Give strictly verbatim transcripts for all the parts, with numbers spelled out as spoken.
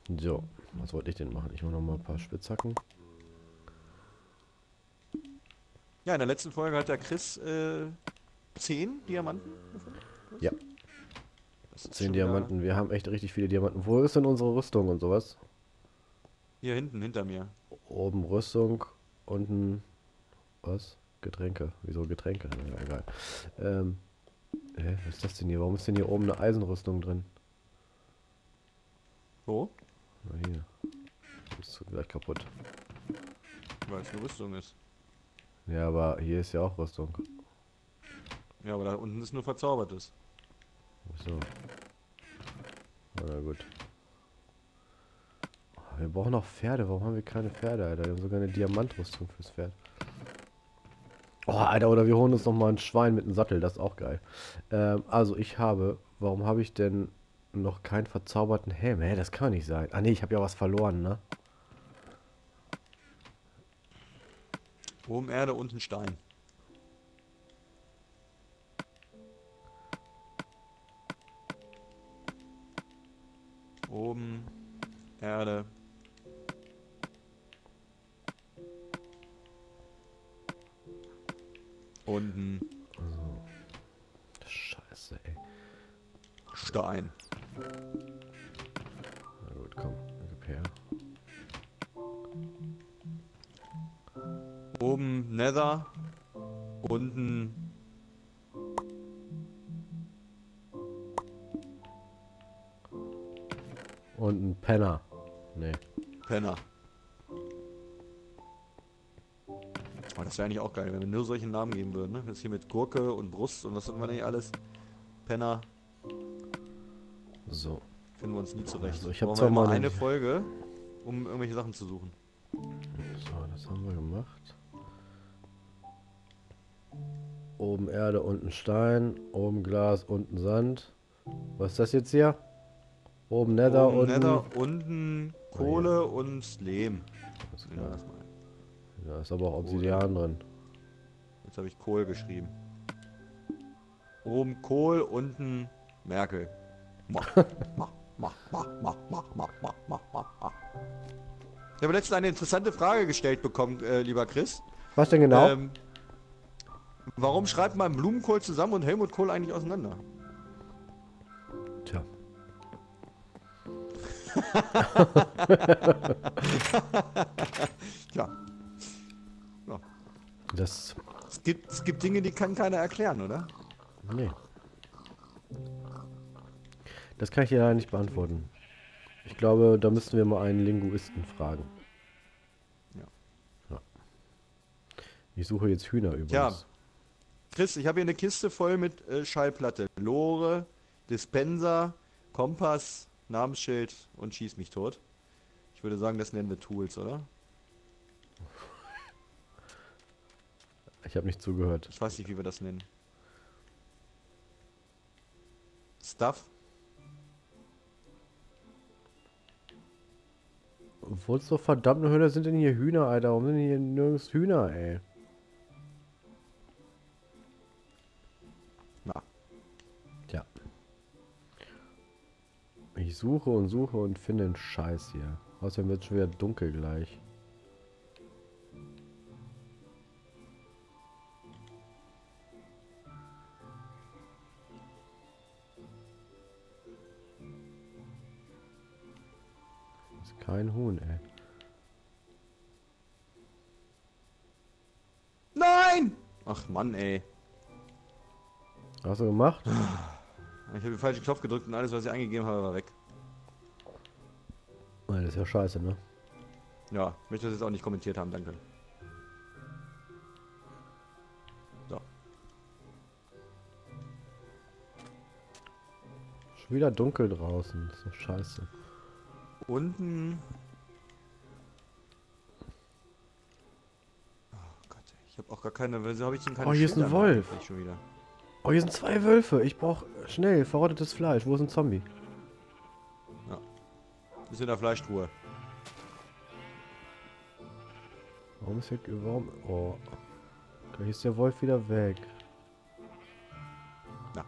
So, was wollte ich denn machen? Ich mache noch mal ein paar Spitzhacken. Ja, in der letzten Folge hat der Chris äh, zehn Diamanten gefunden. Ja, Was? Das ist zehn schon wieder Diamanten. Wir haben echt richtig viele Diamanten. Wo ist denn unsere Rüstung und sowas? hier hinten, hinter mir. Oben Rüstung, unten was? Getränke. Wieso Getränke? Ja, egal. Ähm, hä, was ist das denn hier? Warum ist denn hier oben eine Eisenrüstung drin? Wo? Na hier. Ist gleich kaputt. Weil es eine Rüstung ist. Ja, aber hier ist ja auch Rüstung. Ja, aber da unten ist nur Verzaubertes. So. Na gut. Wir brauchen noch Pferde. Warum haben wir keine Pferde, Alter? Wir haben sogar eine Diamantrüstung fürs Pferd. Oh, Alter, oder wir holen uns noch mal ein Schwein mit einem Sattel. Das ist auch geil. Ähm, also ich habe... Warum habe ich denn noch keinen verzauberten Helm? Hä, das kann nicht sein. Ah, nee, ich habe ja was verloren, ne? Oben Erde, unten Stein. Oben Erde. Unten Scheiße, ey. Stein. Na gut, komm. Gib her. Oben Nether. Unten Und ein Penner. Nee. Penner. Oh, das wäre eigentlich auch geil, wenn wir nur solche Namen geben würden. Ne? Jetzt hier mit Gurke und Brust und was hatten wir nicht alles. Penner. So. Finden wir uns nie zurecht. Also ich habe Brauchen wir zwar immer mal eine eine... Folge, um irgendwelche Sachen zu suchen. So, das haben wir gemacht. Oben Erde, unten Stein. Oben Glas, unten Sand. Was ist das jetzt hier? Oben Nether, Oben unten... Nether, unten Ah, Kohle und Lehm. Alles Nehmen wir klar. das mal. Da ist aber auch Obsidian drin. Jetzt habe ich Kohl geschrieben. Oben Kohl, unten Merkel. Mach, mach, mach, mach, mach, mach, mach, mach, mach, mach, mach. Ich habe letztens eine interessante Frage gestellt bekommen, äh, lieber Chris. Was denn genau? Ähm, warum schreibt man Blumenkohl zusammen und Helmut Kohl eigentlich auseinander? Tja. Tja, ja. Das... Es gibt, es gibt Dinge, die kann keiner erklären, oder? Nee. Das kann ich dir leider nicht beantworten. Ich glaube, da müssten wir mal einen Linguisten fragen. Ja. Ja. Ich suche jetzt Hühner übrigens. Tja, Chris, ich habe hier eine Kiste voll mit äh, Schallplatte. Lore, Dispenser, Kompass, Namensschild und Schieß mich tot. Ich würde sagen, das nennen wir Tools, oder? Ich habe nicht zugehört. Ich weiß nicht, wie wir das nennen. Stuff? Wo zur verdammten Hölle sind denn hier Hühner, Alter? Warum sind hier nirgends Hühner, ey? Na, Tja. Ich suche und suche und finde einen Scheiß hier. Außerdem wird es schon wieder dunkel gleich. Ist kein Huhn, ey. nein! Ach Mann, ey. Hast du gemacht? Ich habe den falschen Knopf gedrückt und alles, was ich eingegeben habe, war weg. Nein, das ist ja scheiße, ne? Ja, ich möchte das jetzt auch nicht kommentiert haben, danke. So. Schon wieder dunkel draußen. Das ist doch scheiße. Unten. Oh Gott, ich habe auch gar keine. Wieso habe ich denn keine Oh, hier ist ein Schilder mehr Wolf. eigentlich schon wieder? Oh, hier sind zwei Wölfe. Ich brauche schnell verrottetes Fleisch. Wo ist ein Zombie? Ja. Ist in der Fleischtruhe. Warum ist hier... Warum... Oh. Gleich ist der Wolf wieder weg. Na.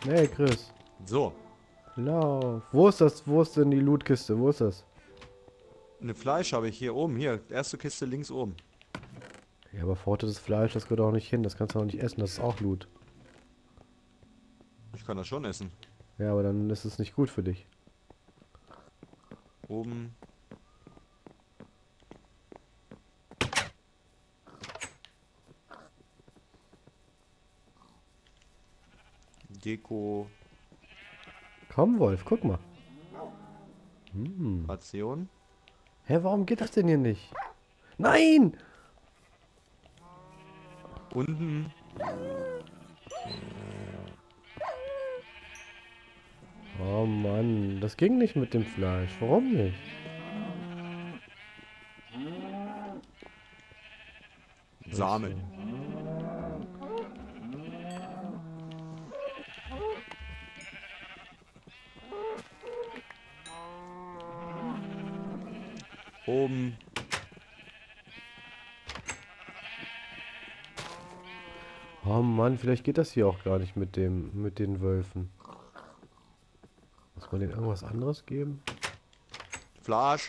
Nee, Chris. So. Lauf. Wo ist das? Wo ist denn die Lootkiste? Wo ist das? Eine Fleisch habe ich hier oben. Hier, erste Kiste links oben. Ja, aber verrottetes Fleisch, das gehört auch nicht hin. Das kannst du auch nicht essen. Das ist auch Loot. Ich kann das schon essen. Ja, aber dann ist es nicht gut für dich. Oben. Deko. Komm, Wolf, guck mal. Hm. Ration. Hä, warum geht das denn hier nicht? Nein! Unten. Oh Mann, das ging nicht mit dem Fleisch. Warum nicht? Samen. Oben. Oh Mann, vielleicht geht das hier auch gar nicht mit dem, mit den Wölfen. Muss man denen irgendwas anderes geben? Fleisch.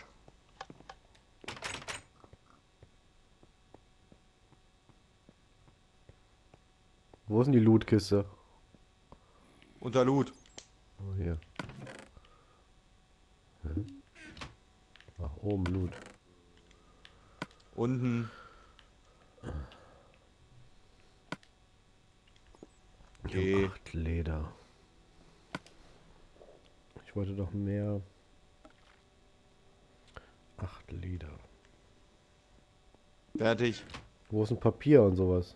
Wo ist denn die Lootkiste? Unter Loot. Oh, hier. Hä? Ach, oben Loot. Unten. Okay. Acht Leder. Ich wollte doch mehr. Acht Leder. Fertig. Wo ist ein Papier und sowas?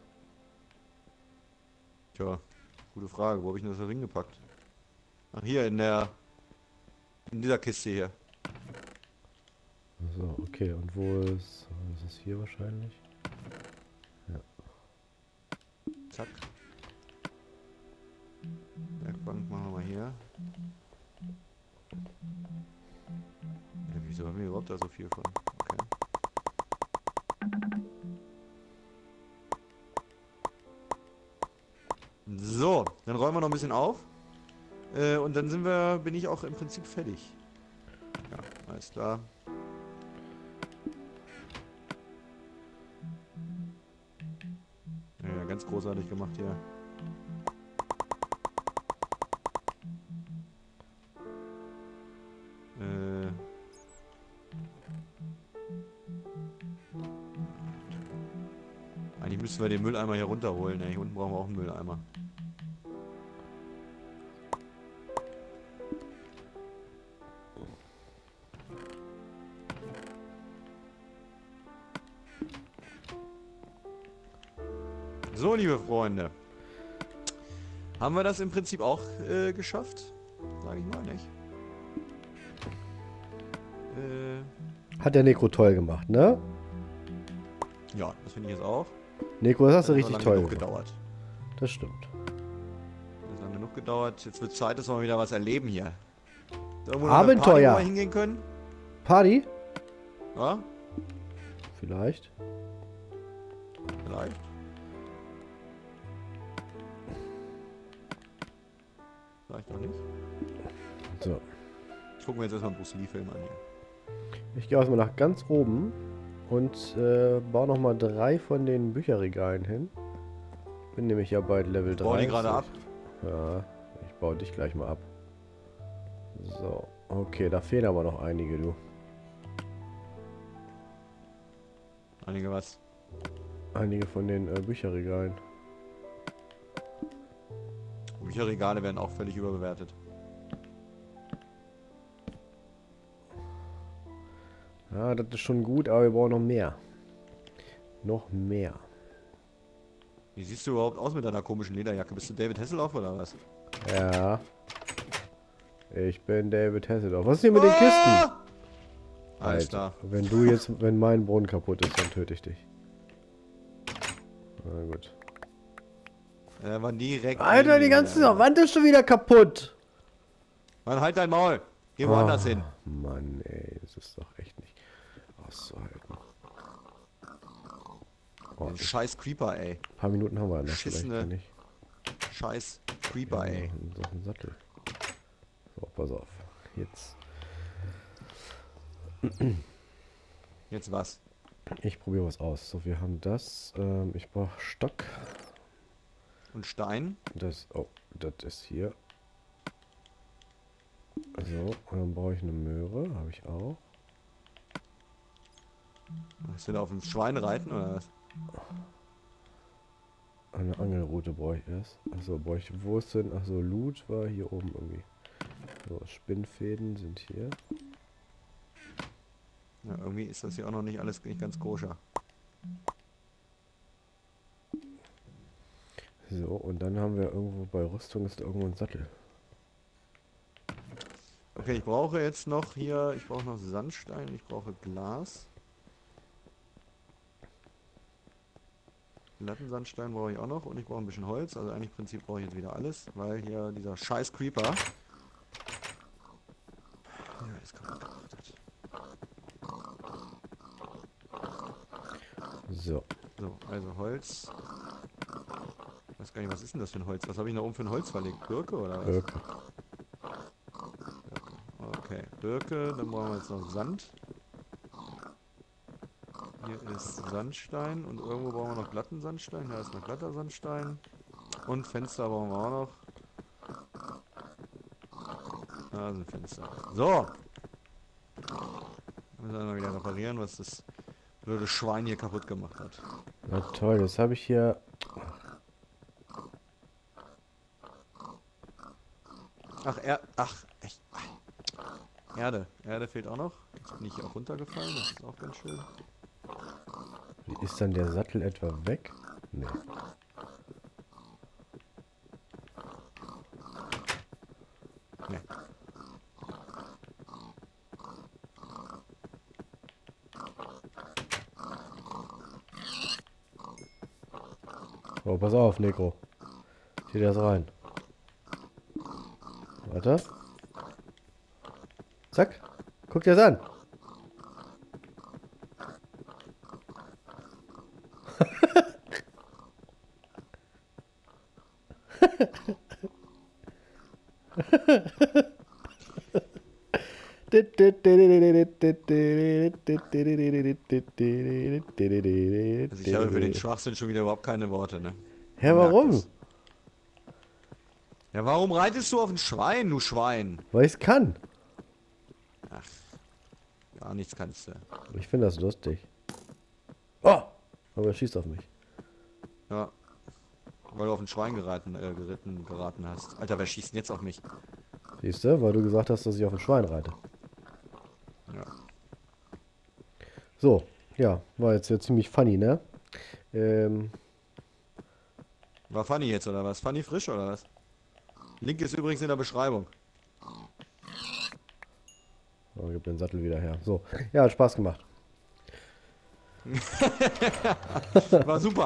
Tja, gute Frage. Wo habe ich denn das Ring gepackt? Ach, hier in der... In dieser Kiste hier. So, okay. Und wo ist... Das ist hier wahrscheinlich. Ja. Zack. Werkbank machen wir mal hier. Ja, wieso haben wir überhaupt da so viel von? Okay. So, dann räumen wir noch ein bisschen auf. Äh, und dann sind wir, bin ich auch im Prinzip fertig. Ja, alles klar. Ja, ganz großartig gemacht hier. Äh. Eigentlich müssen wir den Mülleimer hier runterholen. Ne? Hier unten brauchen wir auch einen Mülleimer. So, liebe Freunde. Haben wir das im Prinzip auch äh, geschafft? Sag ich mal nicht. Äh, Hat der Neko toll gemacht, ne? ja, das finde ich jetzt auch. Neko, das hast du Hat richtig lange toll genug gemacht. gedauert. Das stimmt. Das hat lange genug gedauert. Jetzt wird Zeit, dass wir mal wieder was erleben hier. Irgendwo noch eine Abenteuer. Party, wo wir hingehen können? Party? Ja, Vielleicht. vielleicht. Vielleicht noch nicht. So. Ich gucke mir jetzt erstmal einen Bruce Lee-Film an hier. Ich gehe erstmal nach ganz oben und äh, baue nochmal drei von den Bücherregalen hin. Bin nämlich ja bald Level drei. Bauen die gerade ab? Ja, ich baue dich gleich mal ab. So, okay, da fehlen aber noch einige, du. Einige was? Einige von den äh, Bücherregalen. Bücherregale werden auch völlig überbewertet. Ja, das ist schon gut, aber wir brauchen noch mehr. Noch mehr. Wie siehst du überhaupt aus mit deiner komischen Lederjacke? Bist du David Hasselhoff oder was? Ja. Ich bin David Hasselhoff. Was ist hier mit den Kisten? Ah! Alles klar. Wenn du jetzt, wenn mein Brunnen kaputt ist, dann töte ich dich. Na gut. Er war direkt... Alter, die ganze Wand ist schon wieder kaputt. Mann, halt dein Maul. Geh woanders hin. Mann, ey, das ist doch echt nicht auszuhalten. Oh, Ein scheiß Creeper, ey. ein paar Minuten haben wir noch. Schissene- Vielleicht kann ich. scheiß Creeper, Ja, ey. so ein Sattel. So, pass auf. Jetzt. Jetzt was? Ich probiere was aus. So, wir haben das. Ähm, ich brauche Stock. Und Stein? Das. Oh, das ist hier. So, und dann brauche ich eine Möhre. Habe ich auch. Willst du da auf dem Schwein reiten oder was? Eine Angelrute brauche ich erst. Achso, brauche ich. Wo ist denn? Achso, Loot war hier oben irgendwie. So, Spinnfäden sind hier. Ja, irgendwie ist das hier auch noch nicht alles nicht ganz koscher. So, und dann haben wir irgendwo bei Rüstung ist da irgendwo ein Sattel. Okay, ich brauche jetzt noch hier, ich brauche noch Sandstein, ich brauche Glas. Lattensandstein brauche ich auch noch und ich brauche ein bisschen Holz, also eigentlich im Prinzip brauche ich jetzt wieder alles, weil hier dieser scheiß Creeper ja, ist kaputt gemacht hat. So. So, also Holz. Ich weiß gar nicht, was ist denn das für ein Holz? Was habe ich da oben für ein Holz verlegt? Birke oder was? Birke. Birke. Okay, Birke, dann brauchen wir jetzt noch Sand. Hier ist Sandstein und irgendwo brauchen wir noch glatten Sandstein. Da ist noch glatter Sandstein. Und Fenster brauchen wir auch noch. Da sind Fenster. So! Müssen wir mal wieder reparieren, was das blöde Schwein hier kaputt gemacht hat. Na toll, jetzt habe ich hier. Ach, er, ach, echt. Erde. Erde fehlt auch noch. Jetzt bin ich hier auch runtergefallen, das ist auch ganz schön. Wie ist dann der Sattel etwa weg? Nee. Nee. Oh, pass auf, Nico. Zieh das rein. Warte. Zack. Guck dir das an. Also ich habe für den Schwachsinn schon wieder überhaupt keine Worte, ne? Hä, warum? Ja, warum reitest du auf ein Schwein, du Schwein? Weil ich es kann. Ach, gar nichts kannst du. Ich finde das lustig. Oh! Aber er schießt auf mich. Ja. Weil du auf ein Schwein geraten, äh, geritten, geraten hast. Alter, wer schießt denn jetzt auf mich? Siehst du? Weil du gesagt hast, dass ich auf ein Schwein reite. Ja. So. Ja, war jetzt ja ziemlich funny, ne? Ähm. War Funny jetzt, oder was? Funny frisch, oder was? Link ist übrigens in der Beschreibung. Oh, gib den Sattel wieder her. So. Ja, hat Spaß gemacht. War super.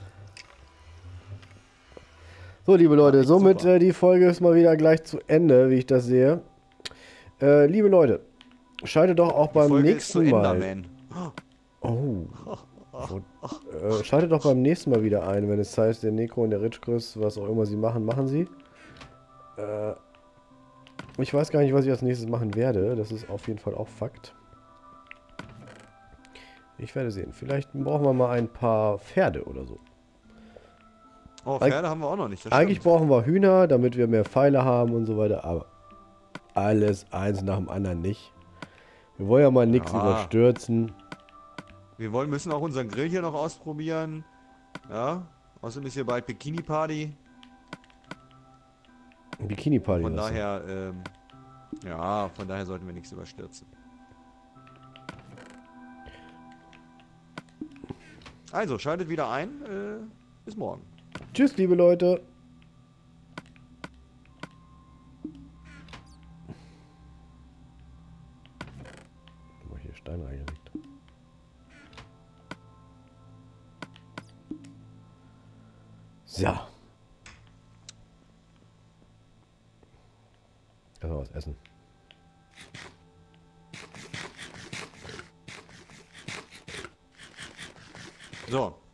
So, liebe Leute, echt somit super. äh, die Folge ist mal wieder gleich zu Ende, wie ich das sehe. Äh, liebe Leute, schaltet doch auch Die beim Folge ist zu nächsten Ende, Mal. man. Oh. Wo, äh, schaltet doch beim nächsten Mal wieder ein, wenn es heißt, der Necro und der Ritschkris, was auch immer sie machen, machen sie. Äh, ich weiß gar nicht, was ich als nächstes machen werde. Das ist auf jeden Fall auch Fakt. Ich werde sehen. Vielleicht brauchen wir mal ein paar Pferde oder so. Oh, Pferde haben wir auch noch nicht. Das Eigentlich stimmt. brauchen wir Hühner, damit wir mehr Pfeile haben und so weiter, aber alles eins nach dem anderen nicht. Wir wollen ja mal nichts Ja. überstürzen. Wir wollen, müssen auch unseren Grill hier noch ausprobieren. Ja. Außerdem ist hier bald Bikini Party. Bikini-Party. Von was? daher, ähm, ja, von daher sollten wir nichts überstürzen. Also, schaltet wieder ein. Äh, bis morgen. Tschüss, liebe Leute. Oh, hier Stein reingelegt. So. Erstmal was essen. So,